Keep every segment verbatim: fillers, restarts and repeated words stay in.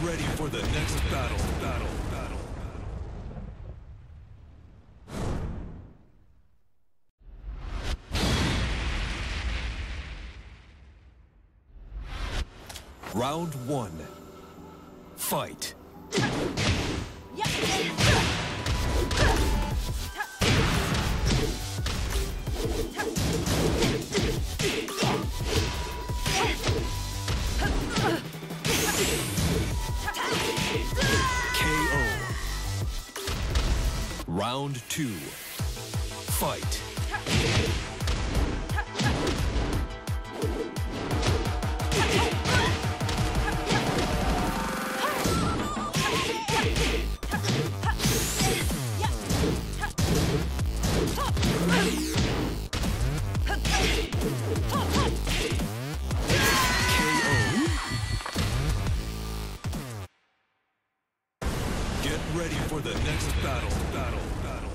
ready for the next battle. Battle. Battle. Round one. Fight. K O. Round two. Fight. Get ready for the next battle. Battle. Battle.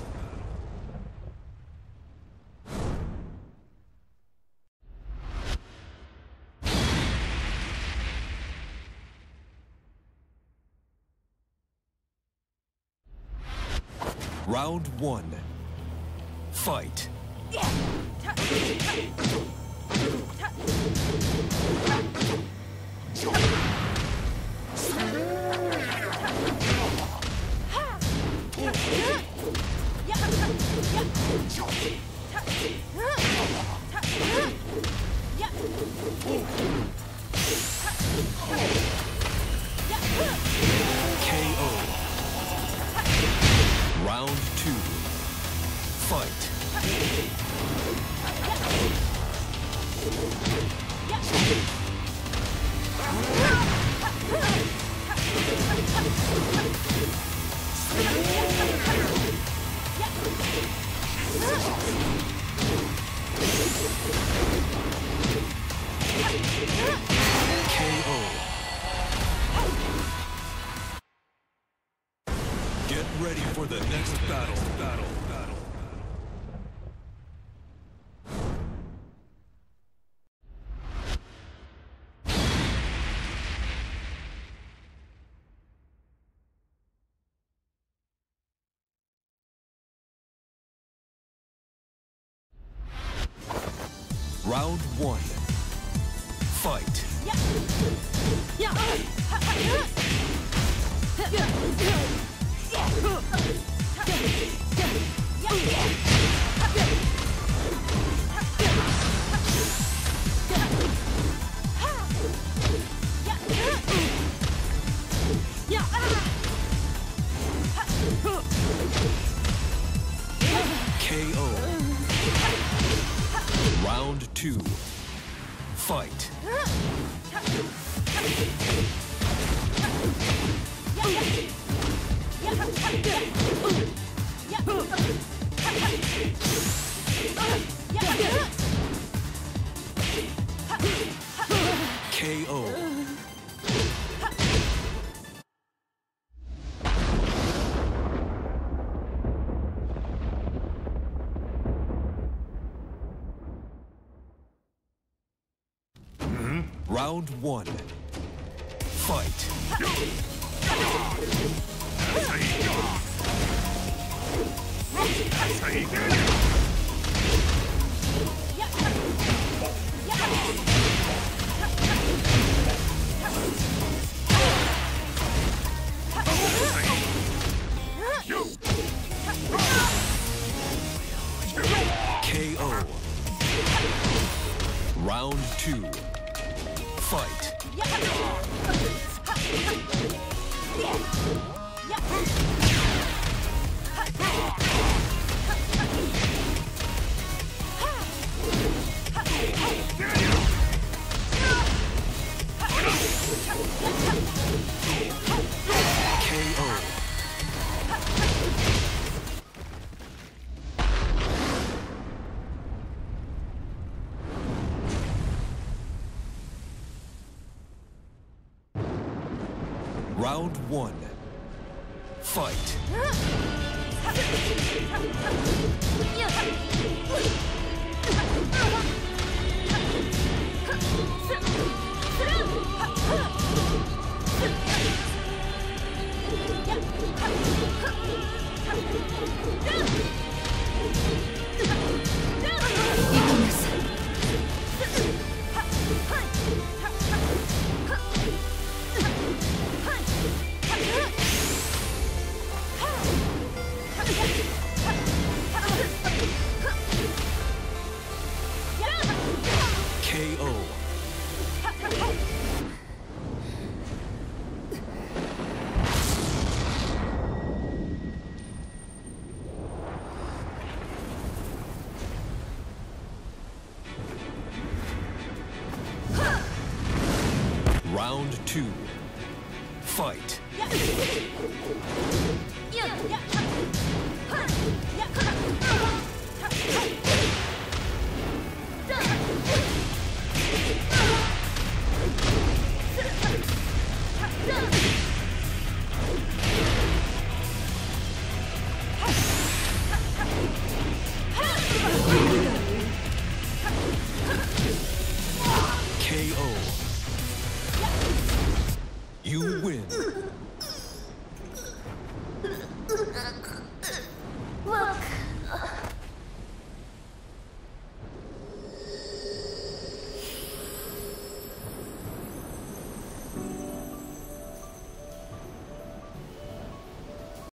Round one. Fight. K O. Round two. Fight. K O. Get ready for the next battle. Battle. Battle. Round one. Fight. K O. Round two. Fight. K O. Round one. Fight. K O. Round two. Fight. K O. Round one. Fight. Fight. Yeah. Yeah.